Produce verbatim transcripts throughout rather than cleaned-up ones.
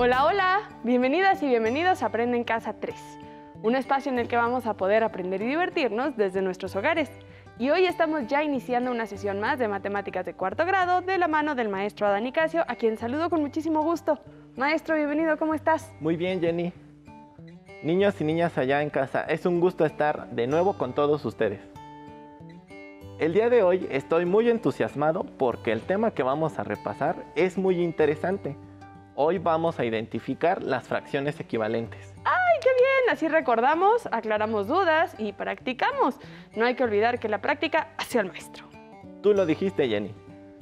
Hola, hola, bienvenidas y bienvenidos a Aprende en Casa tres, un espacio en el que vamos a poder aprender y divertirnos desde nuestros hogares. Y hoy estamos ya iniciando una sesión más de matemáticas de cuarto grado de la mano del maestro Adán Nicasio, a quien saludo con muchísimo gusto. Maestro, bienvenido, ¿cómo estás? Muy bien, Jenny. Niños y niñas allá en casa, es un gusto estar de nuevo con todos ustedes. El día de hoy estoy muy entusiasmado porque el tema que vamos a repasar es muy interesante. Hoy vamos a identificar las fracciones equivalentes. ¡Ay, qué bien! Así recordamos, aclaramos dudas y practicamos. No hay que olvidar que la práctica hace al maestro. Tú lo dijiste, Jenny.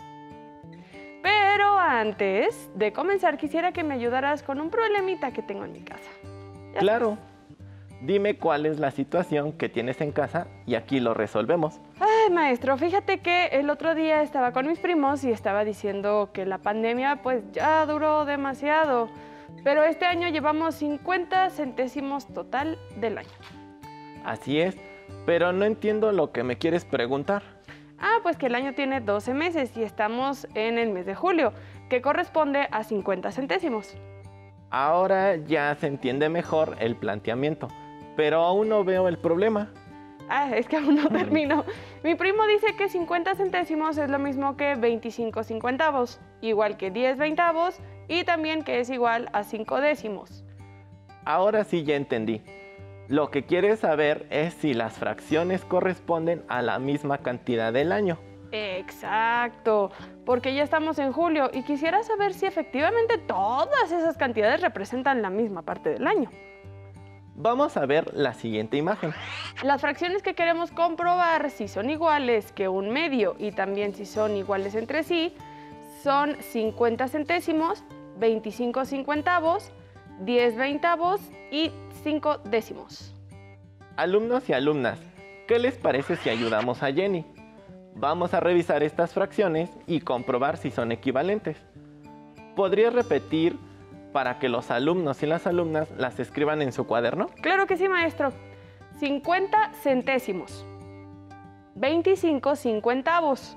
Pero antes de comenzar, quisiera que me ayudaras con un problemita que tengo en mi casa. ¿Ya Claro. Dime cuál es la situación que tienes en casa y aquí lo resolvemos. Ay, maestro, fíjate que el otro día estaba con mis primos y estaba diciendo que la pandemia pues ya duró demasiado, pero este año llevamos cincuenta centésimos total del año. Así es, pero no entiendo lo que me quieres preguntar. Ah, pues que el año tiene doce meses y estamos en el mes de julio, que corresponde a cincuenta centésimos. Ahora ya se entiende mejor el planteamiento, pero aún no veo el problema. Ah, es que aún no termino. Mi primo dice que cincuenta centésimos es lo mismo que veinticinco cincuentavos, igual que diez veintavos y también que es igual a cinco décimos. Ahora sí ya entendí. Lo que quieres saber es si las fracciones corresponden a la misma cantidad del año. Exacto, porque ya estamos en julio y quisiera saber si efectivamente todas esas cantidades representan la misma parte del año. Vamos a ver la siguiente imagen. Las fracciones que queremos comprobar si son iguales que un medio y también si son iguales entre sí son cincuenta centésimos, veinticinco cincuentavos, diez veintavos y cinco décimos. Alumnos y alumnas, ¿qué les parece si ayudamos a Jenny? Vamos a revisar estas fracciones y comprobar si son equivalentes. ¿Podrías repetir para que los alumnos y las alumnas las escriban en su cuaderno? Claro que sí, maestro. cincuenta centésimos, veinticinco cincuentavos,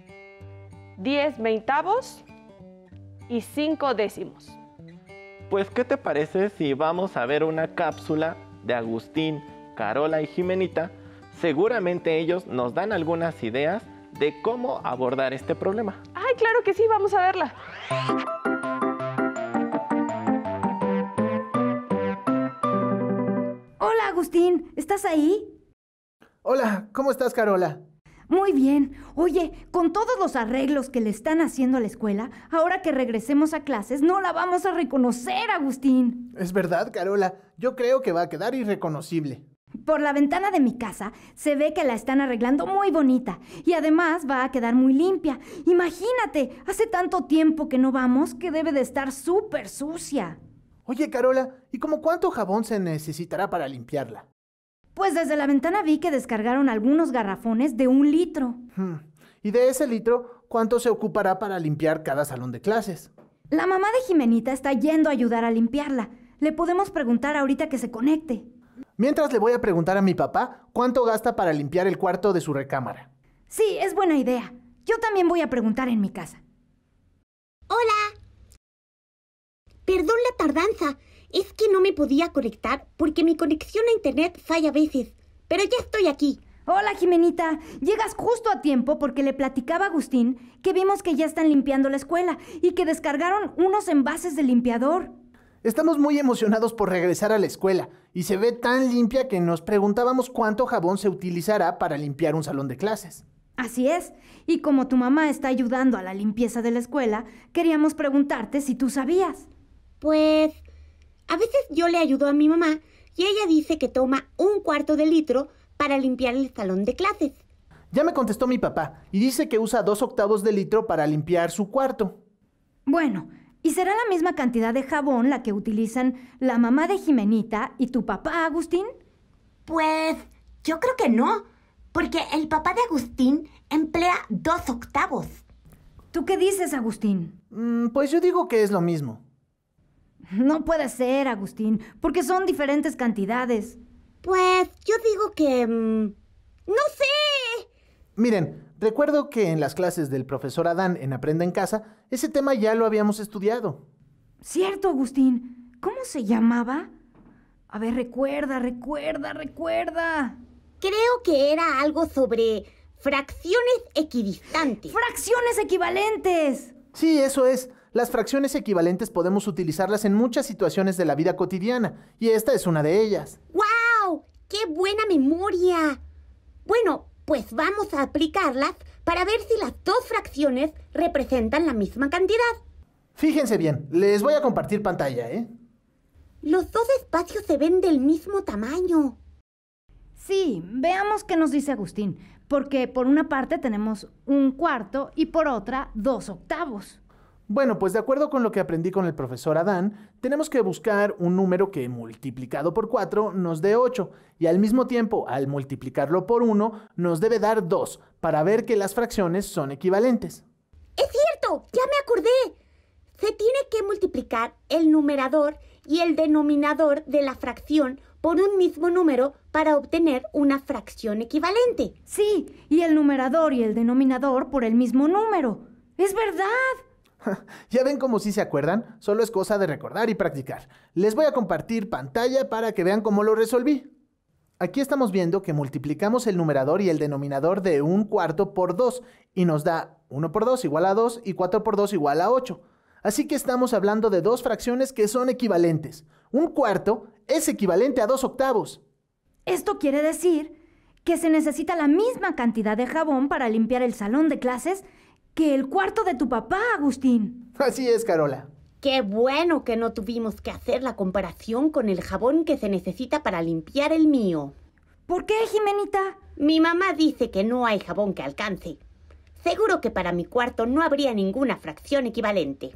diez veintavos y cinco décimos. Pues, ¿qué te parece si vamos a ver una cápsula de Agustín, Carola y Jimenita? Seguramente ellos nos dan algunas ideas de cómo abordar este problema. ¡Ay, claro que sí! Vamos a verla. Hola, Agustín, ¿estás ahí? Hola, ¿cómo estás, Carola? Muy bien. Oye, con todos los arreglos que le están haciendo a la escuela, ahora que regresemos a clases, no la vamos a reconocer, Agustín. Es verdad, Carola. Yo creo que va a quedar irreconocible. Por la ventana de mi casa se ve que la están arreglando muy bonita y además va a quedar muy limpia. Imagínate, hace tanto tiempo que no vamos que debe de estar súper sucia. Oye, Carola, ¿y cómo cuánto jabón se necesitará para limpiarla? Pues desde la ventana vi que descargaron algunos garrafones de un litro. Hmm. Y de ese litro, ¿cuánto se ocupará para limpiar cada salón de clases? La mamá de Jimenita está yendo a ayudar a limpiarla. Le podemos preguntar ahorita que se conecte. Mientras le voy a preguntar a mi papá cuánto gasta para limpiar el cuarto de su recámara. Sí, es buena idea. Yo también voy a preguntar en mi casa. ¡Hola! Perdón la tardanza. Es que no me podía conectar porque mi conexión a internet falla a veces. Pero ya estoy aquí. Hola, Jimenita. Llegas justo a tiempo porque le platicaba a Agustín que vimos que ya están limpiando la escuela y que descargaron unos envases de limpiador. Estamos muy emocionados por regresar a la escuela y se ve tan limpia que nos preguntábamos cuánto jabón se utilizará para limpiar un salón de clases. Así es. Y como tu mamá está ayudando a la limpieza de la escuela, queríamos preguntarte si tú sabías. Pues a veces yo le ayudo a mi mamá y ella dice que toma un cuarto de litro para limpiar el salón de clases. Ya me contestó mi papá y dice que usa dos octavos de litro para limpiar su cuarto. Bueno, ¿y será la misma cantidad de jabón la que utilizan la mamá de Jimenita y tu papá, Agustín? Pues yo creo que no, porque el papá de Agustín emplea dos octavos. ¿Tú qué dices, Agustín? Mm, pues yo digo que es lo mismo. No puede ser, Agustín, porque son diferentes cantidades. Pues yo digo que... Mmm, ¡no sé! Miren, recuerdo que en las clases del profesor Adán en Aprende en Casa, ese tema ya lo habíamos estudiado. Cierto, Agustín. ¿Cómo se llamaba? A ver, recuerda, recuerda, recuerda. Creo que era algo sobre fracciones equidistantes. ¡Fracciones equivalentes! Sí, eso es. Las fracciones equivalentes podemos utilizarlas en muchas situaciones de la vida cotidiana, y esta es una de ellas. ¡Guau! ¡Qué buena memoria! Bueno, pues vamos a aplicarlas para ver si las dos fracciones representan la misma cantidad. Fíjense bien, les voy a compartir pantalla, ¿eh? Los dos espacios se ven del mismo tamaño. Sí, veamos qué nos dice Agustín, porque por una parte tenemos un cuarto y por otra dos octavos. Bueno, pues de acuerdo con lo que aprendí con el profesor Adán, tenemos que buscar un número que multiplicado por cuatro nos dé ocho, y al mismo tiempo, al multiplicarlo por uno, nos debe dar dos, para ver que las fracciones son equivalentes. ¡Es cierto! ¡Ya me acordé! Se tiene que multiplicar el numerador y el denominador de la fracción por un mismo número para obtener una fracción equivalente. Sí, y el numerador y el denominador por el mismo número. ¡Es verdad! ¿Ya ven cómo sí se acuerdan? Solo es cosa de recordar y practicar. Les voy a compartir pantalla para que vean cómo lo resolví. Aquí estamos viendo que multiplicamos el numerador y el denominador de un cuarto por dos y nos da uno por dos igual a dos y cuatro por dos igual a ocho. Así que estamos hablando de dos fracciones que son equivalentes. Un cuarto es equivalente a dos octavos. Esto quiere decir que se necesita la misma cantidad de jabón para limpiar el salón de clases que el cuarto de tu papá, Agustín. Así es, Carola. ¡Qué bueno que no tuvimos que hacer la comparación con el jabón que se necesita para limpiar el mío! ¿Por qué, Jimenita? Mi mamá dice que no hay jabón que alcance. Seguro que para mi cuarto no habría ninguna fracción equivalente.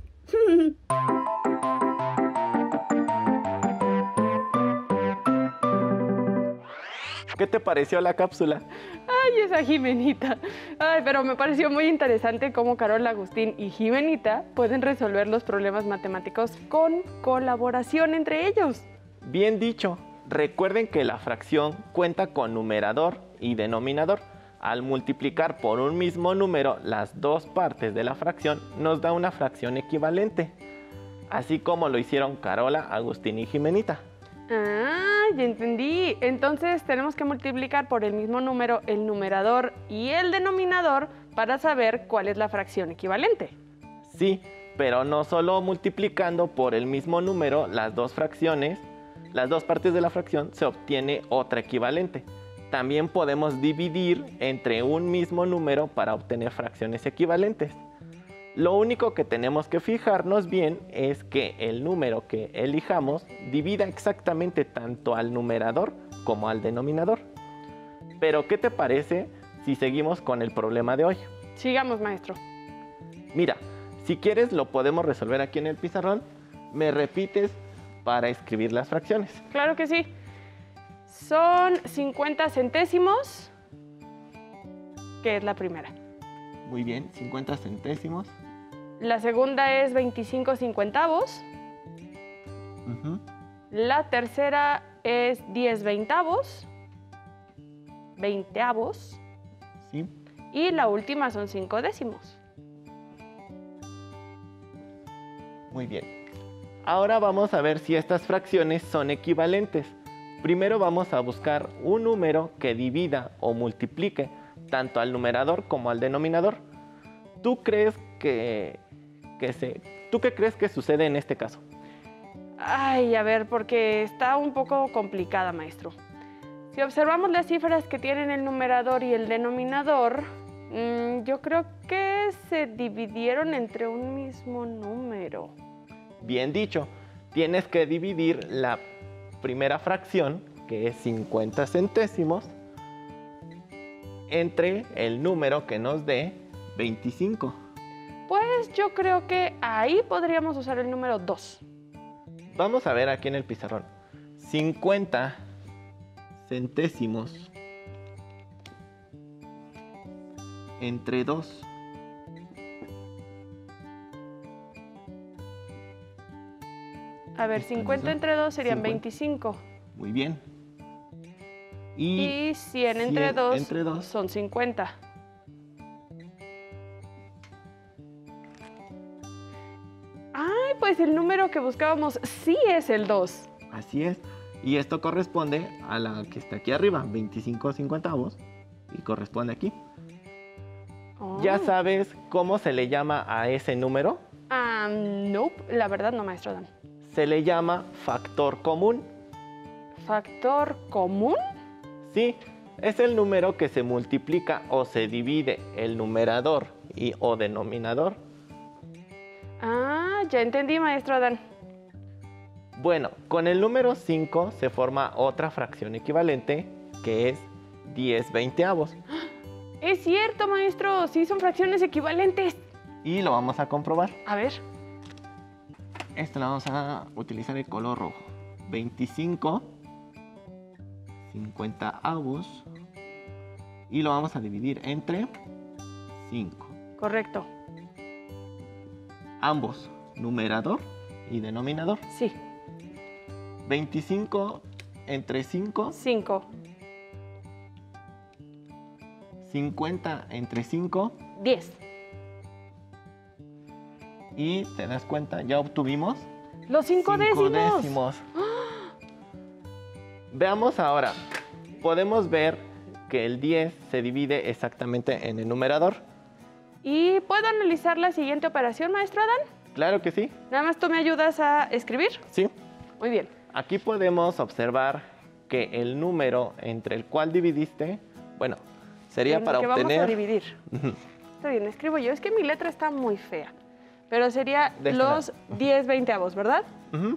¿Qué te pareció la cápsula? Ay, esa Jimenita. Ay, pero me pareció muy interesante cómo Carola, Agustín y Jimenita pueden resolver los problemas matemáticos con colaboración entre ellos. Bien dicho. Recuerden que la fracción cuenta con numerador y denominador. Al multiplicar por un mismo número las dos partes de la fracción, nos da una fracción equivalente. Así como lo hicieron Carola, Agustín y Jimenita. Ah, ya entendí. Entonces tenemos que multiplicar por el mismo número el numerador y el denominador para saber cuál es la fracción equivalente. Sí, pero no solo multiplicando por el mismo número las dos fracciones, las dos partes de la fracción, se obtiene otra equivalente. También podemos dividir entre un mismo número para obtener fracciones equivalentes. Lo único que tenemos que fijarnos bien es que el número que elijamos divida exactamente tanto al numerador como al denominador. Pero, ¿qué te parece si seguimos con el problema de hoy? Sigamos, maestro. Mira, si quieres lo podemos resolver aquí en el pizarrón. Me repites para escribir las fracciones. Claro que sí. Son cincuenta centésimos, que es la primera. Muy bien, cincuenta centésimos. La segunda es veinticinco cincuentavos. Uh-huh. La tercera es diez veintavos. Veinteavos. Sí. Y la última son cinco décimos. Muy bien. Ahora vamos a ver si estas fracciones son equivalentes. Primero vamos a buscar un número que divida o multiplique tanto al numerador como al denominador. ¿Tú crees que, que se, ¿tú qué crees que sucede en este caso? Ay, a ver, porque está un poco complicada, maestro. Si observamos las cifras que tienen el numerador y el denominador, mmm, yo creo que se dividieron entre un mismo número. Bien dicho, tienes que dividir la primera fracción, que es cincuenta centésimos, entre el número que nos dé veinticinco. Pues yo creo que ahí podríamos usar el número dos. Vamos a ver aquí en el pizarrón. cincuenta centésimos entre dos. A ver, cincuenta entre dos serían cincuenta. veinticinco. Muy bien. Y, Y cien entre cien dos entre dos. son cincuenta. Ay, pues pues el número que buscábamos sí es el dos. Así es. Y esto corresponde a la que está aquí arriba, veinticinco cincuentavos. Y corresponde aquí. Oh. ¿Ya sabes cómo se le llama a ese número? Ah, nope, la verdad no, maestro Dan. Se le llama factor común. ¿Factor común? Sí, es el número que se multiplica o se divide el numerador y o denominador. Ah, ya entendí, maestro Adán. Bueno, con el número cinco se forma otra fracción equivalente que es diez veinteavos. Es cierto, maestro, sí son fracciones equivalentes. Y lo vamos a comprobar. A ver. Esto lo vamos a utilizar el color rojo. veinticinco cincuentaavos. Y lo vamos a dividir entre cinco. Correcto. Ambos, numerador y denominador. Sí. veinticinco entre cinco. cinco. cincuenta entre cinco. diez. Y te das cuenta, ya obtuvimos Los cinco, cinco décimos. décimos. Veamos ahora. Podemos ver que el diez se divide exactamente en el numerador. ¿Y puedo analizar la siguiente operación, maestro Adán? Claro que sí. Nada más tú me ayudas a escribir. Sí. Muy bien. Aquí podemos observar que el número entre el cual dividiste, bueno, sería En para que obtener... vamos a dividir. Ujú. Está bien, escribo yo. Es que mi letra está muy fea. Pero sería De este los lado. diez veinteavos, ¿verdad? Ujú.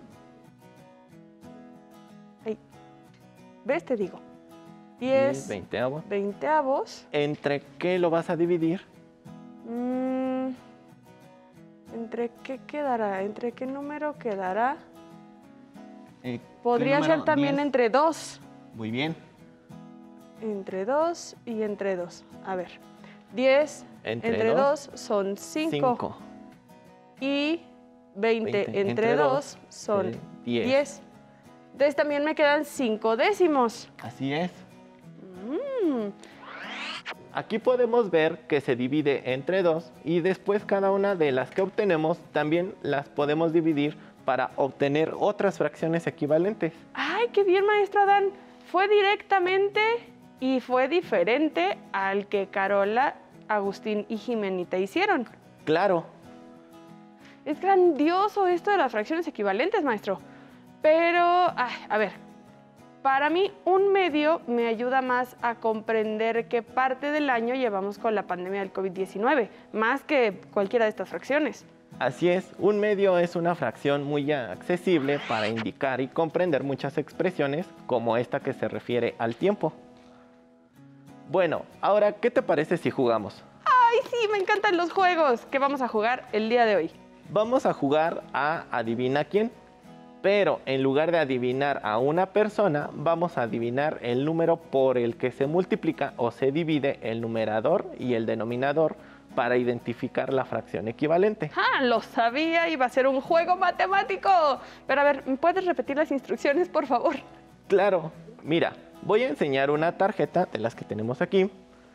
Ahí. ¿Ves? Te digo. diez diez veinteavos. veinteavos. ¿Entre qué lo vas a dividir? Mm, ¿Entre qué quedará? ¿Entre qué número quedará? Eh, ¿qué Podría número? ser también diez. entre dos. Muy bien. Entre dos y entre dos. A ver. diez Entre entre dos, dos son cinco. cinco. Y veinte, veinte entre entre dos dos, son eh, diez. diez. Entonces también me quedan cinco décimos. Así es. Mm, Aquí podemos ver que se divide entre dos y después cada una de las que obtenemos también las podemos dividir para obtener otras fracciones equivalentes. ¡Ay, qué bien, maestro Adán! Fue directamente y fue diferente al que Carola, Agustín y Jimenita hicieron. Claro, Es grandioso esto de las fracciones equivalentes, maestro. Pero, ay, a ver, para mí un medio me ayuda más a comprender qué parte del año llevamos con la pandemia del COVID diecinueve, más que cualquiera de estas fracciones. así es, un medio es una fracción muy accesible para indicar y comprender muchas expresiones como esta que se refiere al tiempo. Bueno, ahora, ¿qué te parece si jugamos? ¡Ay, sí! Me encantan los juegos que vamos a jugar el día de hoy. Vamos a jugar a Adivina quién, pero en lugar de adivinar a una persona, vamos a adivinar el número por el que se multiplica o se divide el numerador y el denominador para identificar la fracción equivalente. ¡Ah! Lo sabía, iba a ser un juego matemático. Pero a ver, ¿me puedes repetir las instrucciones, por favor? Claro, mira, voy a enseñar una tarjeta de las que tenemos aquí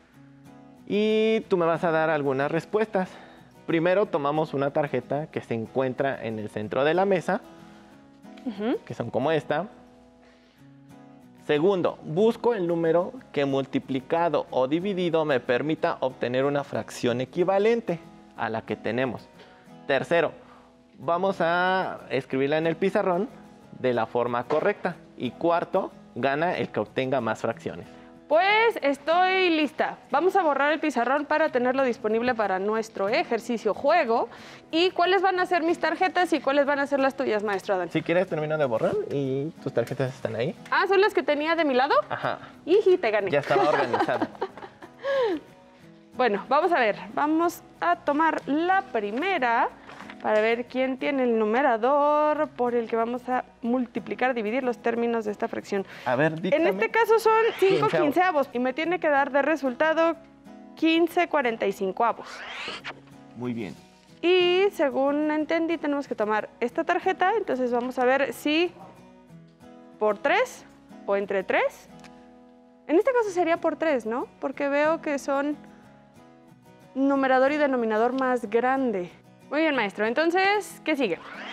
y tú me vas a dar algunas respuestas. Primero tomamos una tarjeta que se encuentra en el centro de la mesa, Ujú. que son como esta. Segundo, busco el número que multiplicado o dividido me permita obtener una fracción equivalente a la que tenemos. Tercero, vamos a escribirla en el pizarrón de la forma correcta. Y cuarto, gana el que obtenga más fracciones. Pues estoy lista. Vamos a borrar el pizarrón para tenerlo disponible para nuestro ejercicio juego. ¿Y cuáles van a ser mis tarjetas y cuáles van a ser las tuyas, maestro Adán? Si quieres, termino de borrar y tus tarjetas están ahí. Ah, ¿son las que tenía de mi lado? Ajá, ¡Iji, te gané! ya estaba organizado. Bueno, vamos a ver. Vamos a tomar la primera para ver quién tiene el numerador por el que vamos a multiplicar, dividir los términos de esta fracción. A ver, En díctame. este caso son cinco Quinceavos. quinceavos y me tiene que dar de resultado quince cuarenta y cinco avos. Muy bien. Y según entendí, tenemos que tomar esta tarjeta. Entonces vamos a ver si por tres o entre tres. En este caso sería por tres, ¿no? Porque veo que son numerador y denominador más grande. Muy bien, maestro. Entonces, ¿qué sigue?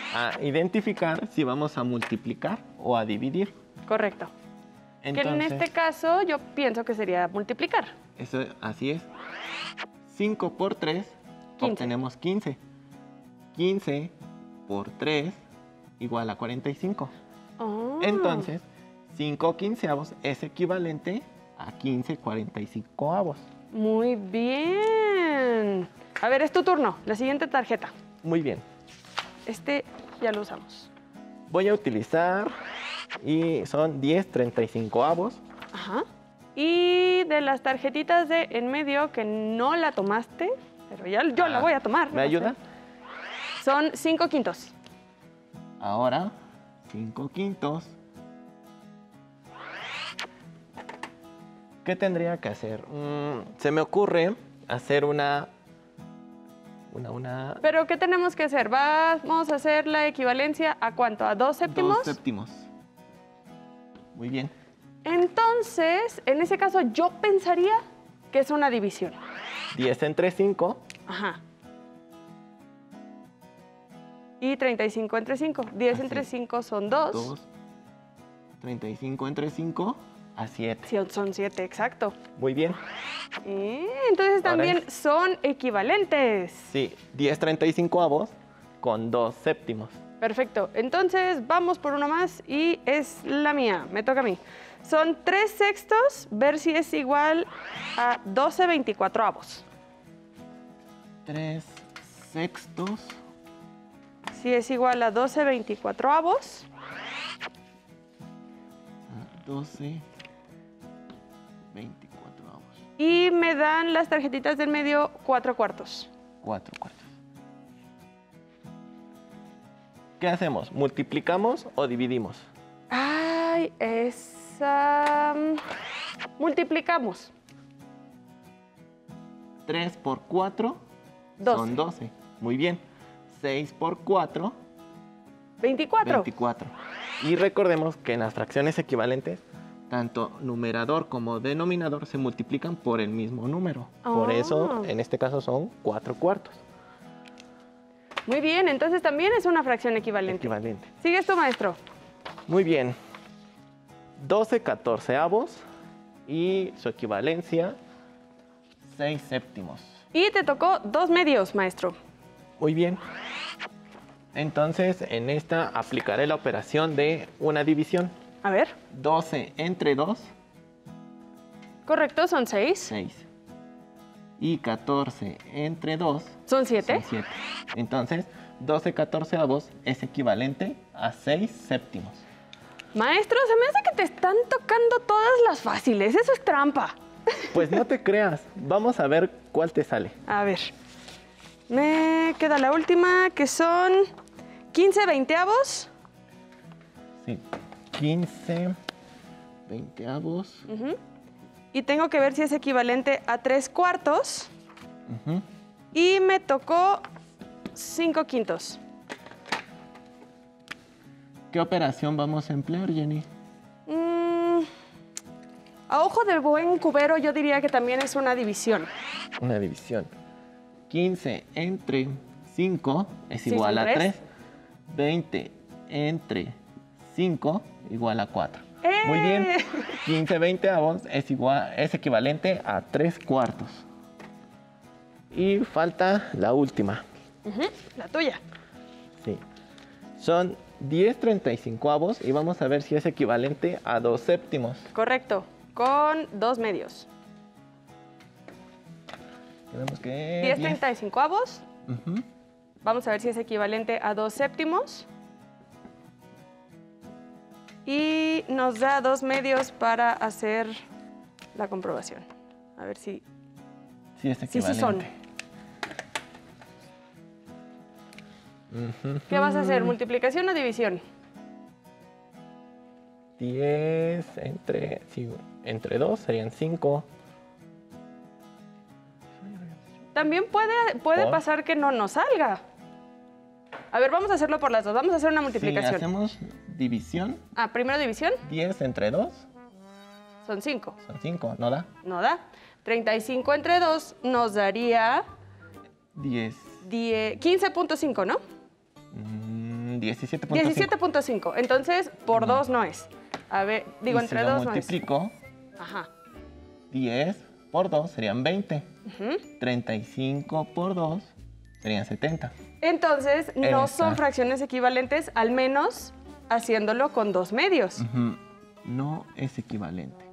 a identificar si vamos a multiplicar o a dividir. Correcto. Entonces, que en este caso yo pienso que sería multiplicar. Eso, así es. cinco por tres, quince. obtenemos quince. quince por tres igual a cuarenta y cinco. Oh. Entonces, cinco quinceavos es equivalente a quince cuarenta y cinco avos. Muy bien. A ver, es tu turno. La siguiente tarjeta. Muy bien. Este ya lo usamos. Voy a utilizar y son diez treinta y cinco avos. Ajá. Y de las tarjetitas de en medio que no la tomaste, pero ya yo la Ah, voy a tomar. ¿Me ayuda? Son cinco quintos. Ahora, cinco quintos. ¿Qué tendría que hacer? Mm, se me ocurre hacer una... Una, una... Pero ¿qué tenemos que hacer? Vamos a hacer la equivalencia ¿a cuánto? ¿A dos séptimos? Dos séptimos. Muy bien. Entonces, en ese caso yo pensaría que es una división. diez entre cinco. Ajá. Y treinta y cinco entre cinco. diez Así entre es. cinco son dos. dos. treinta y cinco entre cinco a siete. Sí, son siete, exacto. Muy bien. Eh, entonces Ahora también es- son equivalentes. Sí, diez treinta y cinco avos con dos séptimos. Perfecto. Entonces vamos por uno más y es la mía. Me toca a mí. Son tres sextos, ver si es igual a doce veinticuatro avos. tres sextos. Si es igual a doce veinticuatro avos. a doce veinticuatro avos. Y me dan las tarjetitas del medio cuatro cuartos. cuatro cuartos. ¿Qué hacemos? ¿Multiplicamos o dividimos? Ay, esa... mm, multiplicamos. tres por cuatro doce. son doce. Muy bien. seis por cuatro, veinticuatro. veinticuatro. Y recordemos que en las fracciones equivalentes, tanto numerador como denominador se multiplican por el mismo número. Por Ah. eso, en este caso, son cuatro cuartos. Muy bien, entonces también es una fracción equivalente. Equivalente. ¿Sigues tú, maestro? Muy bien. doce catorceavos y su equivalencia, seis séptimos. Y te tocó dos medios, maestro. Muy bien. Entonces, en esta aplicaré la operación de una división. A ver. doce entre dos, Correcto, son seis. seis. Y catorce entre dos, Son siete. son siete. Entonces, doce catorceavos es equivalente a seis séptimos. Maestro, se me hace que te están tocando todas las fáciles. Eso es trampa. Pues no te creas. Vamos a ver cuál te sale. A ver. Me queda la última, que son quince veinteavos. Sí. quince veinteavos. Ujú. Y tengo que ver si es equivalente a tres cuartos. Ujú. Y me tocó cinco quintos. ¿Qué operación vamos a emplear, Jenny? Mm, a ojo del buen cubero yo diría que también es una división. Una división. quince entre cinco es Sí, igual son a tres. tres. veinte entre cinco igual a cuatro. ¡Eh! Muy bien. quince veinteavos es, igual, es equivalente a tres cuartos. Y falta la última. Ujú, la tuya. Sí. Son diez treinta y cinco avos y vamos a ver si es equivalente a dos séptimos. Correcto, con dos medios. Tenemos que... diez treinta y cinco avos. Ujú. Vamos a ver si es equivalente a dos séptimos. Y nos da dos medios para hacer la comprobación. A ver si... Sí, es Sí, equivalente. sí son. Ujú. ¿Qué vas a hacer? ¿Multiplicación o división? diez entre, sí, entre dos serían cinco. También puede, puede ¿Por? pasar que no nos salga. A ver, vamos a hacerlo por las dos. Vamos a hacer una Si multiplicación. hacemos división, Ah, primero división, diez entre dos son cinco. son cinco, ¿no da? No da. treinta y cinco entre dos nos daría diez. quince punto cinco, ¿no? Mm, diecisiete punto cinco. diecisiete punto cinco. Entonces, por dos no es. A ver, digo, Y entre si lo dos no es. multiplico, Ajá. diez por dos serían veinte. Ujú. treinta y cinco por dos serían setenta. Entonces, no Esa. son fracciones equivalentes, al menos haciéndolo con dos medios. Ujú. No es equivalente.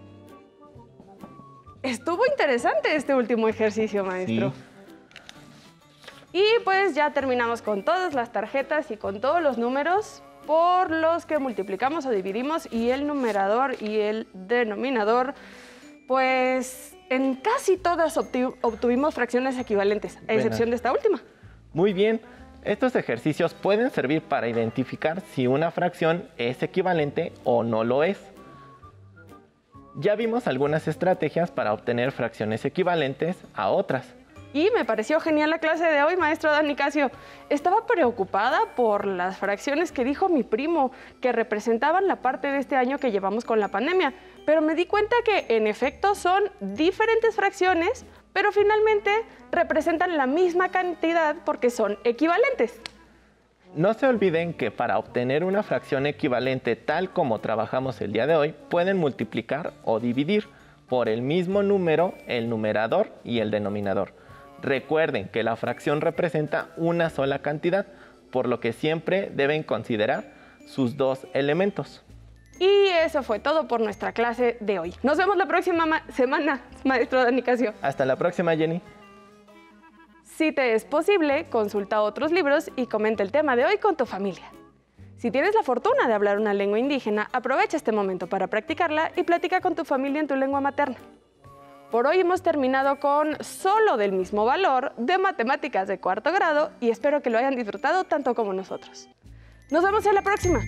Estuvo interesante este último ejercicio, maestro. Sí. Y pues ya terminamos con todas las tarjetas y con todos los números por los que multiplicamos o dividimos, y el numerador y el denominador, pues en casi todas obtu- obtuvimos fracciones equivalentes, a Buena. excepción de esta última. Muy bien. Estos ejercicios pueden servir para identificar si una fracción es equivalente o no lo es. Ya vimos algunas estrategias para obtener fracciones equivalentes a otras. Y me pareció genial la clase de hoy, maestro Dan Nicasio. Estaba preocupada por las fracciones que dijo mi primo, que representaban la parte de este año que llevamos con la pandemia. Pero me di cuenta que, en efecto, son diferentes fracciones, pero finalmente representan la misma cantidad porque son equivalentes. No se olviden que para obtener una fracción equivalente tal como trabajamos el día de hoy, pueden multiplicar o dividir por el mismo número el numerador y el denominador. Recuerden que la fracción representa una sola cantidad, por lo que siempre deben considerar sus dos elementos. Y eso fue todo por nuestra clase de hoy. Nos vemos la próxima ma- semana, maestro Dan Nicasio. Hasta la próxima, Jenny. Si te es posible, consulta otros libros y comenta el tema de hoy con tu familia. Si tienes la fortuna de hablar una lengua indígena, aprovecha este momento para practicarla y platica con tu familia en tu lengua materna. Por hoy hemos terminado con Solo del mismo valor de matemáticas de cuarto grado y espero que lo hayan disfrutado tanto como nosotros. Nos vemos en la próxima.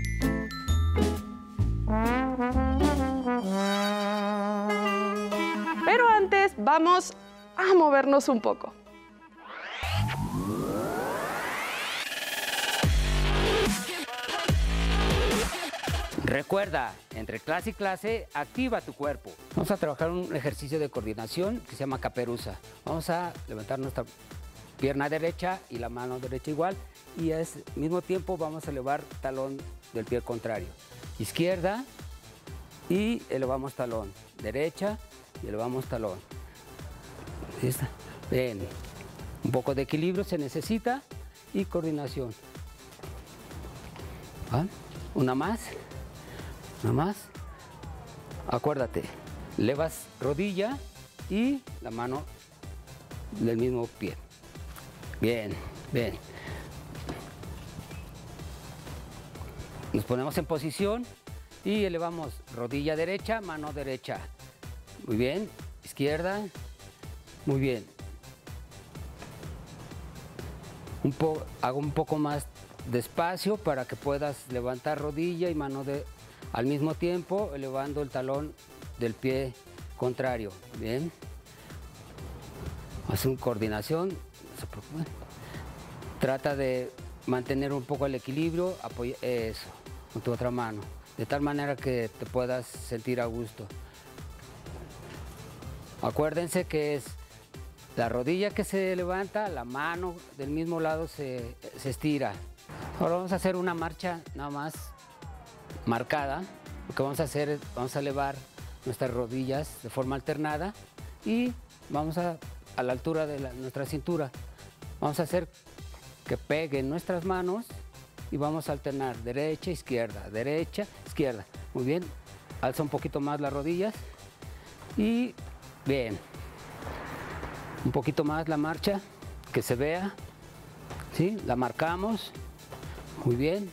Pero antes vamos a movernos un poco. Recuerda, entre clase y clase, activa tu cuerpo. Vamos a trabajar un ejercicio de coordinación que se llama caperuza. Vamos a levantar nuestra pierna derecha y la mano derecha igual, y al mismo tiempo vamos a elevar talón del pie contrario. Izquierda y elevamos talón. Derecha y elevamos talón. ¿Listo? Bien. Un poco de equilibrio se necesita y coordinación. ¿Va? Una más. Una más. Acuérdate, elevas rodilla y la mano del mismo pie. Bien, bien. Nos ponemos en posición y elevamos rodilla derecha, mano derecha. Muy bien, izquierda. Muy bien. Un po- hago un poco más despacio para que puedas levantar rodilla y mano de, al mismo tiempo, elevando el talón del pie contrario. Bien. Haz una coordinación. No se preocupen. Trata de mantener un poco el equilibrio. Apoya, eso, con tu otra mano. De tal manera que te puedas sentir a gusto. Acuérdense que es la rodilla que se levanta, la mano del mismo lado se, se estira. Ahora vamos a hacer una marcha nada más marcada. Lo que vamos a hacer es, vamos a elevar nuestras rodillas de forma alternada y vamos a, a la altura de la, nuestra cintura. Vamos a hacer que peguen nuestras manos y vamos a alternar derecha, izquierda, derecha, izquierda. Muy bien, alza un poquito más las rodillas y bien. Un poquito más la marcha, que se vea, ¿sí? La marcamos, muy bien.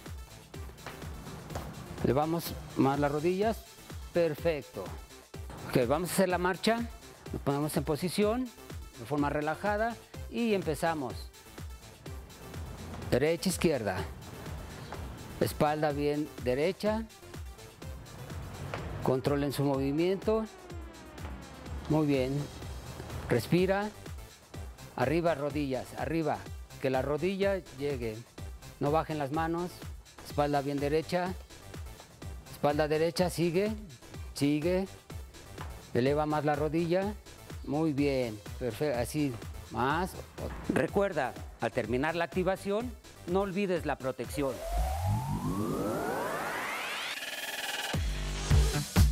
Elevamos más las rodillas, perfecto. Ok, vamos a hacer la marcha, nos ponemos en posición, de forma relajada y empezamos. Derecha, izquierda, espalda bien derecha, controlen su movimiento, muy bien. Respira, arriba rodillas, arriba, que la rodilla llegue, no bajen las manos, espalda bien derecha, espalda derecha, sigue, sigue, eleva más la rodilla, muy bien, perfecto, así, más. Recuerda, al terminar la activación, no olvides la protección.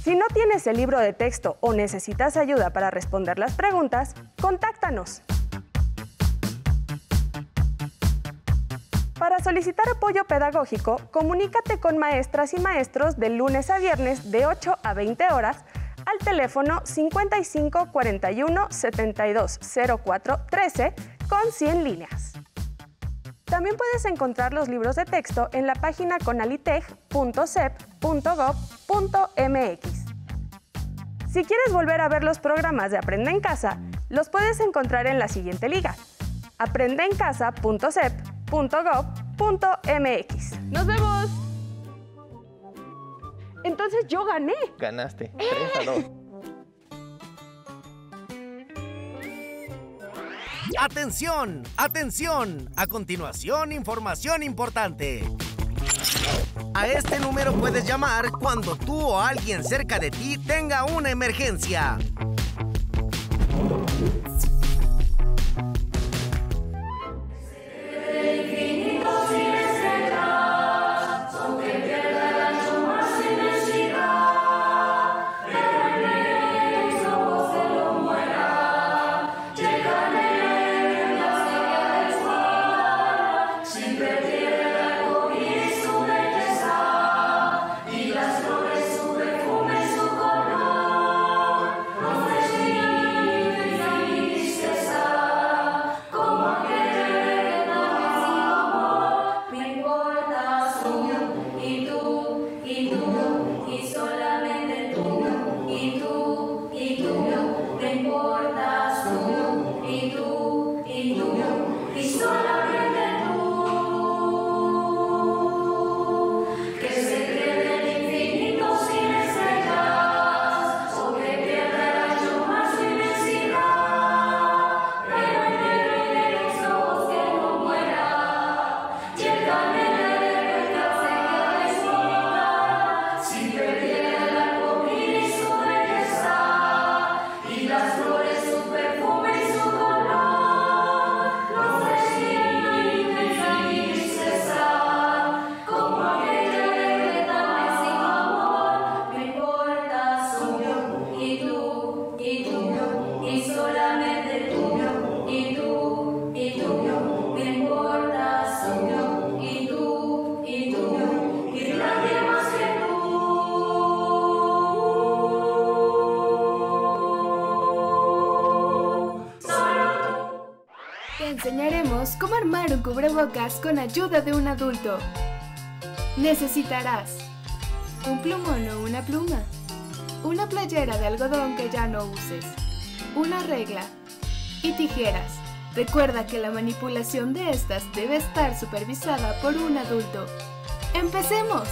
Si no tienes el libro de texto o necesitas ayuda para responder las preguntas, contáctanos. Para solicitar apoyo pedagógico, comunícate con maestras y maestros de lunes a viernes de ocho a veinte horas al teléfono cincuenta y cinco cuarenta y uno setenta y dos cero cuatro trece con cien líneas. También puedes encontrar los libros de texto en la página conaliteg punto sep punto gob punto mx. Si quieres volver a ver los programas de Aprende en Casa, los puedes encontrar en la siguiente liga: aprende en casa punto sep punto gob punto mx. ¡Nos vemos! Entonces yo gané. Ganaste. tres a dos. ¡Atención! ¡Atención! A continuación, información importante. A este número puedes llamar cuando tú o alguien cerca de ti tenga una emergencia. Te enseñaremos cómo armar un cubrebocas con ayuda de un adulto. Necesitarás un plumón o una pluma, una playera de algodón que ya no uses, una regla y tijeras. Recuerda que la manipulación de estas debe estar supervisada por un adulto. ¡Empecemos!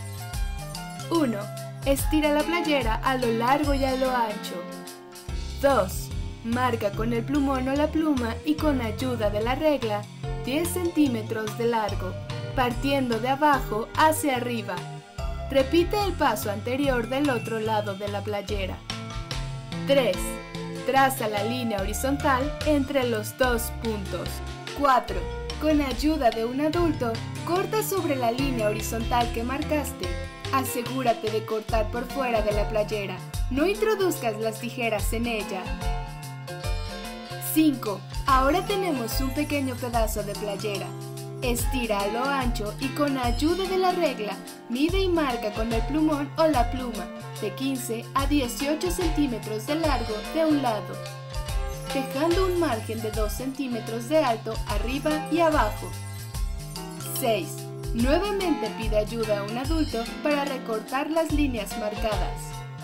uno. Estira la playera a lo largo y a lo ancho. dos. Marca con el plumón o la pluma y con ayuda de la regla diez centímetros de largo, partiendo de abajo hacia arriba. Repite el paso anterior del otro lado de la playera. tres. Traza la línea horizontal entre los dos puntos. cuatro. Con ayuda de un adulto, corta sobre la línea horizontal que marcaste. Asegúrate de cortar por fuera de la playera. No introduzcas las tijeras en ella. cinco. Ahora tenemos un pequeño pedazo de playera. Estira a lo ancho y con ayuda de la regla, mide y marca con el plumón o la pluma de quince a dieciocho centímetros de largo de un lado, dejando un margen de dos centímetros de alto arriba y abajo. seis. Nuevamente pide ayuda a un adulto para recortar las líneas marcadas.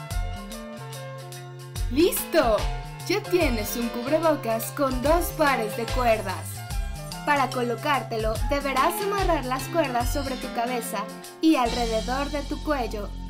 ¡Listo! Ya tienes un cubrebocas con dos pares de cuerdas. Para colocártelo, deberás amarrar las cuerdas sobre tu cabeza y alrededor de tu cuello